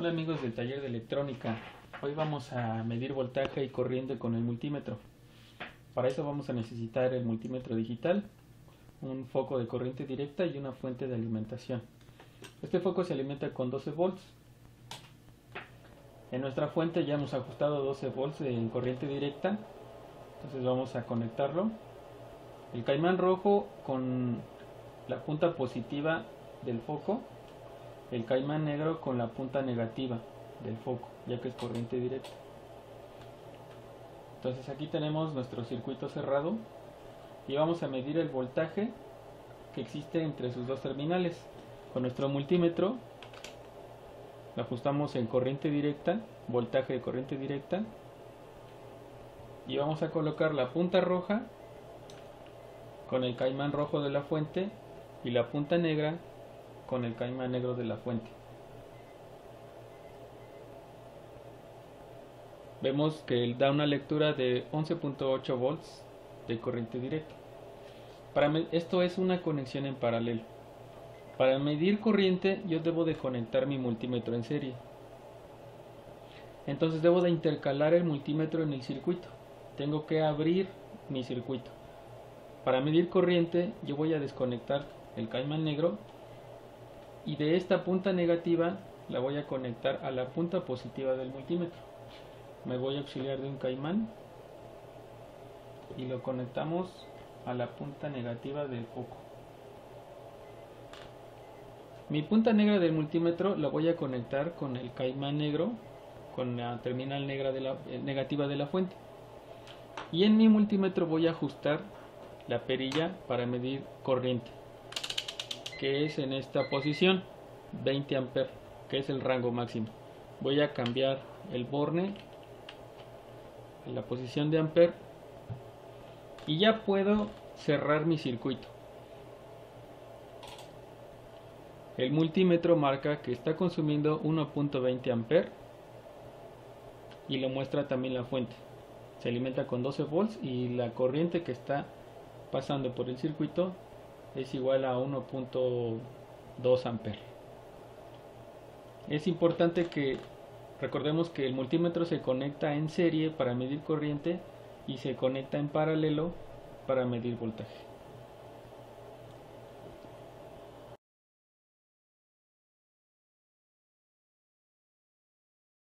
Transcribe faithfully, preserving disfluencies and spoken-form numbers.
Hola amigos del taller de electrónica, hoy vamos a medir voltaje y corriente con el multímetro. Para eso vamos a necesitar el multímetro digital, un foco de corriente directa y una fuente de alimentación. Este foco se alimenta con doce volts. En nuestra fuente ya hemos ajustado doce volts en corriente directa, entonces vamos a conectarlo. El caimán rojo con la punta positiva del foco, el caimán negro con la punta negativa del foco, ya que es corriente directa. Entonces aquí tenemos nuestro circuito cerrado y vamos a medir el voltaje que existe entre sus dos terminales. Con nuestro multímetro lo ajustamos en corriente directa, voltaje de corriente directa, y vamos a colocar la punta roja con el caimán rojo de la fuente y la punta negra con el caimán negro de la fuente. Vemos que él da una lectura de once punto ocho volts de corriente directa. Para esto es una conexión en paralelo. Para medir corriente yo debo de conectar mi multímetro en serie. Entonces debo de intercalar el multímetro en el circuito. Tengo que abrir mi circuito. Para medir corriente yo voy a desconectar el caimán negro y de esta punta negativa la voy a conectar a la punta positiva del multímetro. Me voy a auxiliar de un caimán y lo conectamos a la punta negativa del foco. Mi punta negra del multímetro la voy a conectar con el caimán negro, con la terminal negra de la, eh, negativa de la fuente. Y en mi multímetro voy a ajustar la perilla para medir corriente, que es en esta posición, veinte amperes, que es el rango máximo. Voy a cambiar el borne en la posición de amper y ya puedo cerrar mi circuito. El multímetro marca que está consumiendo uno punto veinte amperes y lo muestra también la fuente. Se alimenta con doce volts y la corriente que está pasando por el circuito es igual a uno punto dos amperes. Es importante que recordemos que el multímetro se conecta en serie para medir corriente y se conecta en paralelo para medir voltaje.